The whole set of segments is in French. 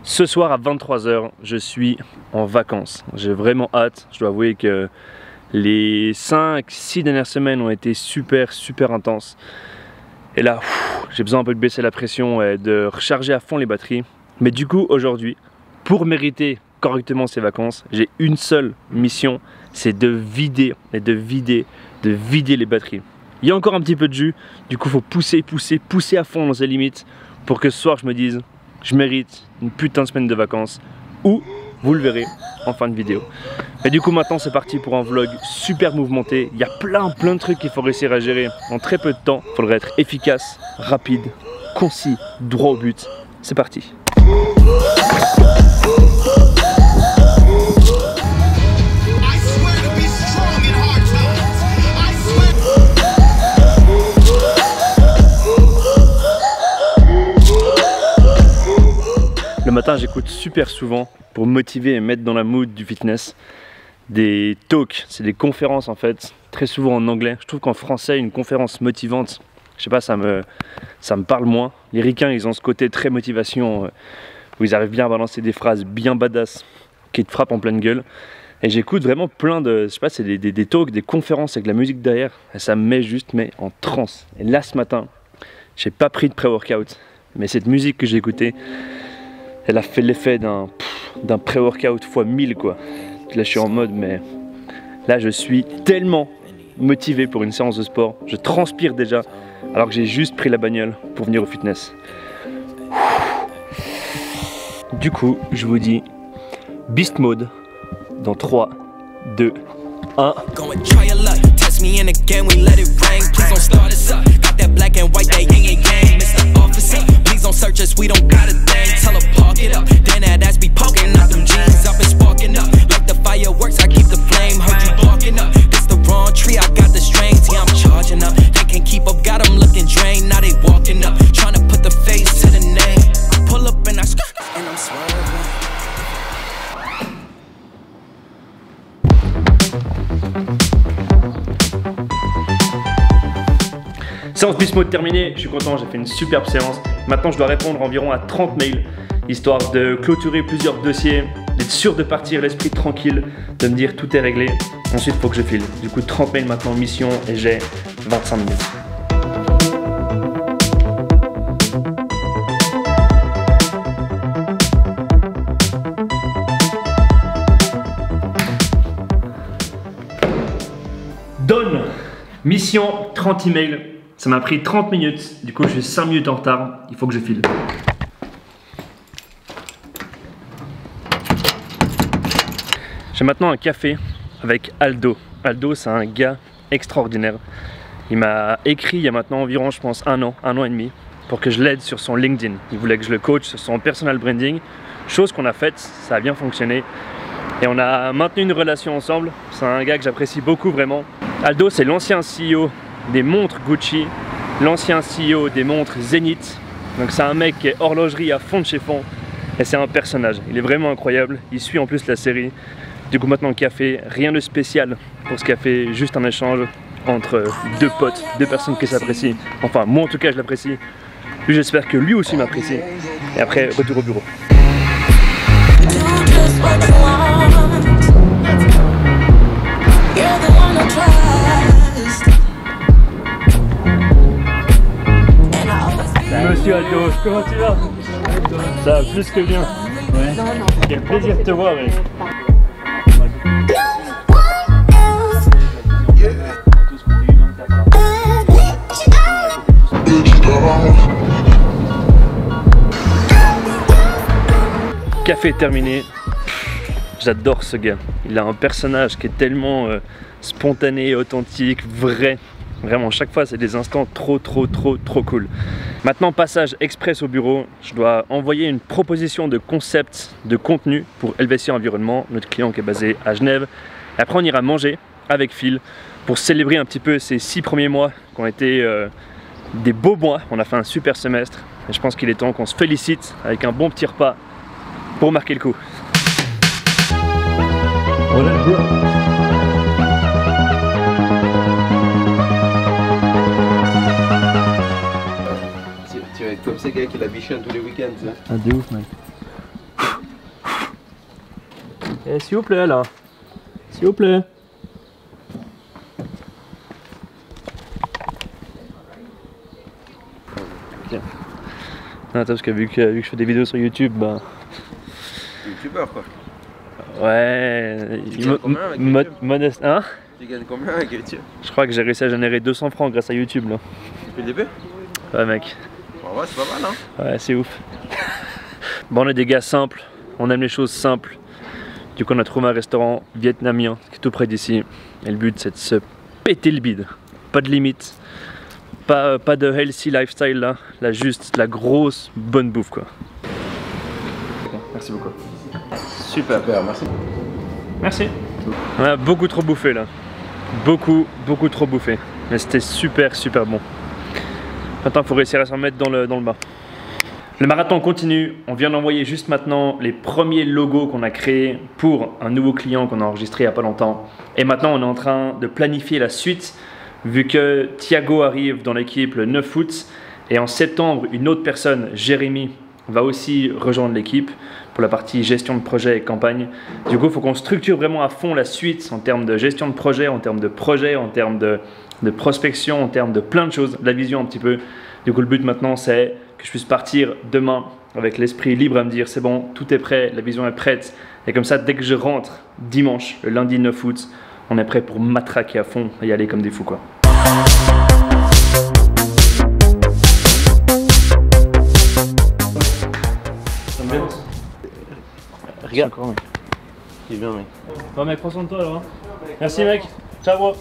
Ce soir à 23 h, je suis en vacances. J'ai vraiment hâte. Je dois avouer que les 5-6 dernières semaines ont été super intenses. Et là, j'ai besoin un peu de baisser la pression et de recharger à fond les batteries. Mais du coup, aujourd'hui, pour mériter correctement ces vacances, j'ai une seule mission, c'est de vider les batteries. Il y a encore un petit peu de jus, du coup, il faut pousser à fond dans ses limites pour que ce soir, je me dise, je mérite une putain de semaine de vacances, ou vous le verrez en fin de vidéo. Et du coup maintenant c'est parti pour un vlog super mouvementé. Il y a plein de trucs qu'il faut réussir à gérer en très peu de temps. Il faudrait être efficace, rapide, concis, droit au but. C'est parti. Le matin, j'écoute super souvent pour me motiver et mettre dans la mood du fitness des talks, c'est des conférences en fait, très souvent en anglais. Je trouve qu'en français, une conférence motivante, je sais pas, ça me parle moins. Les ricains, ils ont ce côté très motivation où ils arrivent bien à balancer des phrases bien badass qui te frappent en pleine gueule. Et j'écoute vraiment plein de, je sais pas, c'est des talks, des conférences avec la musique derrière, et ça me met juste en transe. Et là ce matin, j'ai pas pris de pré-workout, mais cette musique que j'ai écoutée, elle a fait l'effet d'un pré-workout x 1000 quoi. Là je suis en mode, mais là je suis tellement motivé pour une séance de sport. Je transpire déjà alors que j'ai juste pris la bagnole pour venir au fitness. Du coup je vous dis Beast Mode dans 3, 2, 1. Don't search us, we don't got a thing. Tell her park it up. Then that ass be poking out them jeans up and sparking up. Like the fireworks, I keep the flame. Heard you barking up. This the wrong tree, I got the strings. Yeah, I'm charging up. They can't keep up, got them looking drained. Now they walking up, trying to put the face to the name. Pull up and I and I'm swerving. Séance Beast Mode terminée, je suis content, j'ai fait une superbe séance. Maintenant je dois répondre environ à 30 mails, histoire de clôturer plusieurs dossiers, d'être sûr de partir l'esprit tranquille, de me dire tout est réglé. Ensuite il faut que je file. Du coup 30 mails maintenant mission et j'ai 25 minutes. Done. Mission 30 emails. Ça m'a pris 30 minutes, du coup je suis 5 minutes en retard, il faut que je file. J'ai maintenant un café avec Aldo. Aldo c'est un gars extraordinaire. Il m'a écrit il y a maintenant environ je pense un an et demi pour que je l'aide sur son LinkedIn. Il voulait que je le coach sur son personal branding, chose qu'on a faite, ça a bien fonctionné. Et on a maintenu une relation ensemble, c'est un gars que j'apprécie beaucoup vraiment. Aldo c'est l'ancien CEO des montres Gucci, l'ancien CEO des montres Zenith. Donc c'est un mec qui est horlogerie à fond de chez fond et c'est un personnage, il est vraiment incroyable, il suit en plus la série. Du coup maintenant le café, rien de spécial pour ce café, juste un échange entre deux potes, deux personnes qui s'apprécient. Enfin moi en tout cas je l'apprécie, lui j'espère que lui aussi m'apprécie. Et après retour au bureau. Monsieur Aldo, comment tu vas? Ça va plus que bien. Ouais. Quel plaisir de te voir. Et... Café terminé. J'adore ce gars. Il a un personnage qui est tellement spontané, authentique, vrai. Vraiment, chaque fois, c'est des instants trop cool. Maintenant, passage express au bureau. Je dois envoyer une proposition de concept, de contenu pour Helvetia Environnement, notre client qui est basé à Genève. Et après, on ira manger avec Phil pour célébrer un petit peu ces 6 premiers mois qui ont été des beaux mois. On a fait un super semestre. Et je pense qu'il est temps qu'on se félicite avec un bon petit repas pour marquer le coup. Tu vas être comme ces gars qui la bichonnent tous les week-ends, ça. Ah, de ouf, mec. Eh, s'il vous plaît là. S'il vous plaît. Tiens. Non, attends, parce que vu que je fais des vidéos sur YouTube, bah. Youtubeur quoi. Ouais. Tu gagnes combien avec YouTube Modeste. Hein? Tu gagnes combien avec YouTube? Je crois que j'ai réussi à générer 200 francs grâce à YouTube là. Depuis le début? Ouais, mec. Ouais, c'est pas mal hein. Ouais, c'est ouf. Bon, on est des gars simples, on aime les choses simples. Du coup, on a trouvé un restaurant vietnamien qui est tout près d'ici. Et le but, c'est de se péter le bide. Pas de limite. Pas de healthy lifestyle là. Là, juste la grosse bonne bouffe quoi. Merci beaucoup. Super. Super, merci. Merci. On a beaucoup trop bouffé là. Beaucoup trop bouffé. Mais c'était super bon. Maintenant, il faut réussir à s'en mettre dans le bas. Le marathon continue. On vient d'envoyer juste maintenant les premiers logos qu'on a créés pour un nouveau client qu'on a enregistré il n'y a pas longtemps. Et maintenant, on est en train de planifier la suite vu que Thiago arrive dans l'équipe le 9 août. Et en septembre, une autre personne, Jérémy, va aussi rejoindre l'équipe pour la partie gestion de projet et campagne. Du coup, il faut qu'on structure vraiment à fond la suite en termes de gestion de projet, en termes de projet, en termes de prospection, en termes de plein de choses, de la vision un petit peu. Du coup, le but maintenant, c'est que je puisse partir demain avec l'esprit libre à me dire c'est bon, tout est prêt, la vision est prête. Et comme ça, dès que je rentre dimanche, le lundi 9 août, on est prêt pour matraquer à fond et y aller comme des fous quoi. Regarde. Il est bien mec. Bon mec, prends soin de toi alors. Merci mec. Ciao bro.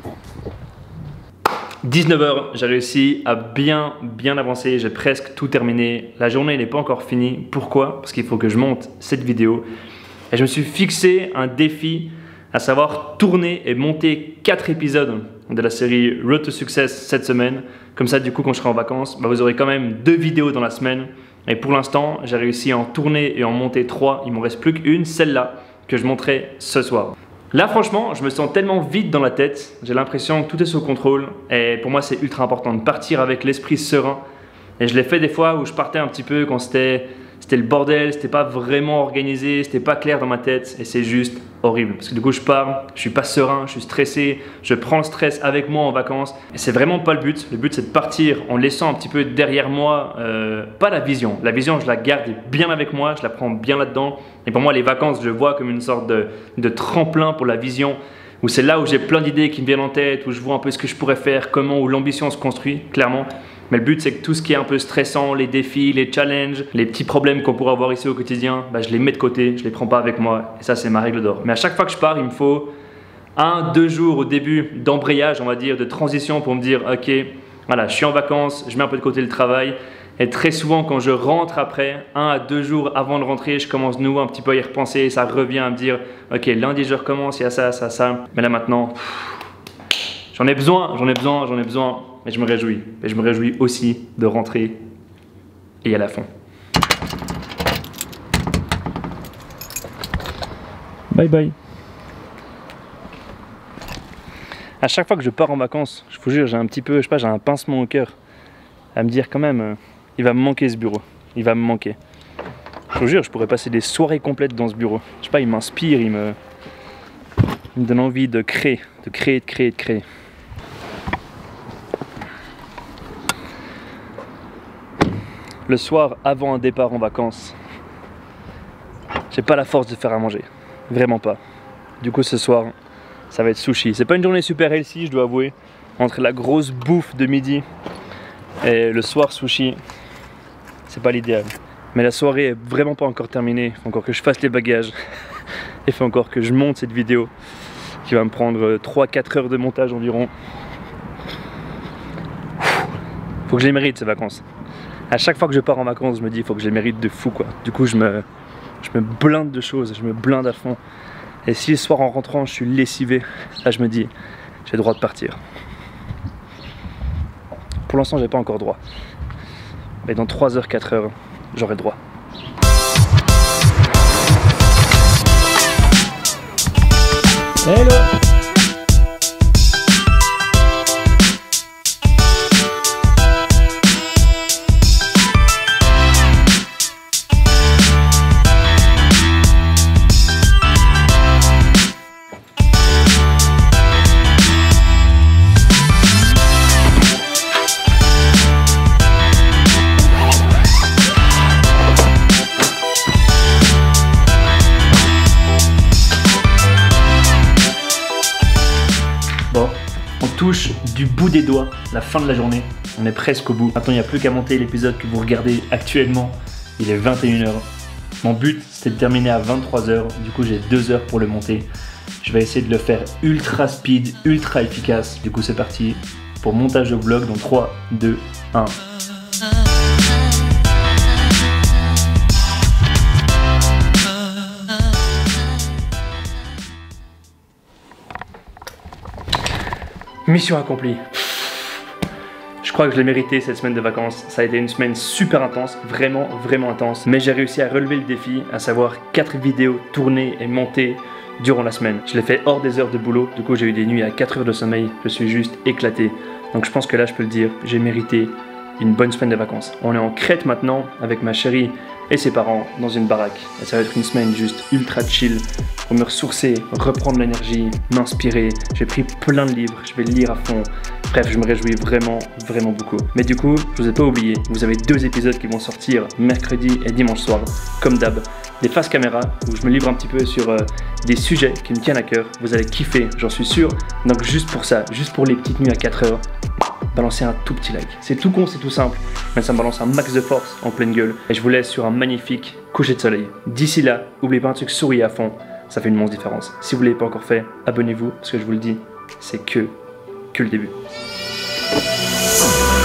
19h, j'ai réussi à bien avancer, j'ai presque tout terminé. La journée n'est pas encore finie. Pourquoi? Parce qu'il faut que je monte cette vidéo. Et je me suis fixé un défi, à savoir tourner et monter 4 épisodes de la série Road to Success cette semaine. Comme ça, du coup, quand je serai en vacances, bah, vous aurez quand même 2 vidéos dans la semaine. Et pour l'instant, j'ai réussi à en tourner et en monter 3. Il m'en reste plus qu'une, celle-là, que je monterai ce soir. Là franchement, je me sens tellement vide dans la tête, j'ai l'impression que tout est sous contrôle et pour moi c'est ultra important de partir avec l'esprit serein. Et je l'ai fait des fois où je partais un petit peu quand c'était le bordel, c'était pas vraiment organisé, c'était pas clair dans ma tête et c'est juste horrible. Parce que du coup je pars, je suis pas serein, je suis stressé, je prends le stress avec moi en vacances et c'est vraiment pas le but. Le but c'est de partir en laissant un petit peu derrière moi, pas la vision. La vision je la garde bien avec moi, je la prends bien là-dedans. Et pour moi les vacances je vois comme une sorte de tremplin pour la vision. Où c'est là où j'ai plein d'idées qui me viennent en tête, où je vois un peu ce que je pourrais faire, comment, où l'ambition se construit, clairement. Mais le but, c'est que tout ce qui est un peu stressant, les défis, les challenges, les petits problèmes qu'on pourrait avoir ici au quotidien, bah, je les mets de côté, je les prends pas avec moi. Et ça, c'est ma règle d'or. Mais à chaque fois que je pars, il me faut 1-2 jours au début d'embrayage, on va dire, de transition pour me dire, ok, voilà, je suis en vacances, je mets un peu de côté le travail. Et très souvent, quand je rentre après, 1 à 2 jours avant de rentrer, je commence de nouveau un petit peu à y repenser et ça revient à me dire, ok, lundi je recommence, il y a ça, ça, ça. Mais là maintenant, j'en ai besoin. Mais je me réjouis. Et je me réjouis aussi de rentrer et y aller à fond. Bye bye. À chaque fois que je pars en vacances, je vous jure, j'ai un petit peu, je sais pas, j'ai un pincement au cœur à me dire quand même, il va me manquer ce bureau. Il va me manquer. Je vous jure, je pourrais passer des soirées complètes dans ce bureau. Je sais pas, il m'inspire, il me donne envie de créer, de créer. Le soir, avant un départ en vacances, j'ai pas la force de faire à manger. Vraiment pas. Du coup, ce soir, ça va être sushi. C'est pas une journée super healthy, je dois avouer. Entre la grosse bouffe de midi et le soir sushi, c'est pas l'idéal. Mais la soirée est vraiment pas encore terminée. Il faut encore que je fasse les bagages. Il faut encore que je monte cette vidéo qui va me prendre 3-4 heures de montage environ. Faut que je les mérite ces vacances. À chaque fois que je pars en vacances, je me dis il faut que je les mérite de fou quoi. Du coup je me blinde de choses, je me blinde à fond. Et si le soir en rentrant je suis lessivé, là je me dis j'ai le droit de partir. Pour l'instant j'ai pas encore droit. Mais dans 3 heures, 4 heures, j'aurai le droit. Hello! touche du bout des doigts la fin de la journée. On est presque au bout. Maintenant, il n'y a plus qu'à monter l'épisode que vous regardez actuellement. Il est 21 h. Mon but, c'était de terminer à 23 h. Du coup, j'ai 2 heures pour le monter. Je vais essayer de le faire ultra speed, ultra efficace. Du coup, c'est parti pour montage de vlog dans 3, 2, 1. Mission accomplie. Je crois que je l'ai mérité cette semaine de vacances. Ça a été une semaine super intense, vraiment intense. Mais j'ai réussi à relever le défi, à savoir 4 vidéos tournées et montées durant la semaine. Je l'ai fait hors des heures de boulot, du coup j'ai eu des nuits à 4 heures de sommeil. Je suis juste éclaté. Donc je pense que là je peux le dire, j'ai mérité une bonne semaine de vacances. On est en Crète maintenant avec ma chérie et ses parents dans une baraque. Et ça va être une semaine juste ultra chill pour me ressourcer, reprendre l'énergie, m'inspirer. J'ai pris plein de livres, je vais lire à fond. Bref, je me réjouis vraiment beaucoup. Mais du coup, je vous ai pas oublié, vous avez 2 épisodes qui vont sortir mercredi et dimanche soir, comme d'hab. Des face caméra où je me livre un petit peu sur des sujets qui me tiennent à cœur. Vous allez kiffer, j'en suis sûr. Donc juste pour ça, juste pour les petites nuits à 4 heures, balancez un tout petit like. C'est tout con, c'est tout simple, mais ça me balance un max de force en pleine gueule. Et je vous laisse sur un magnifique coucher de soleil. D'ici là, n'oubliez pas un truc, souriez à fond, ça fait une immense différence. Si vous ne l'avez pas encore fait, abonnez-vous, parce que je vous le dis, c'est que le début.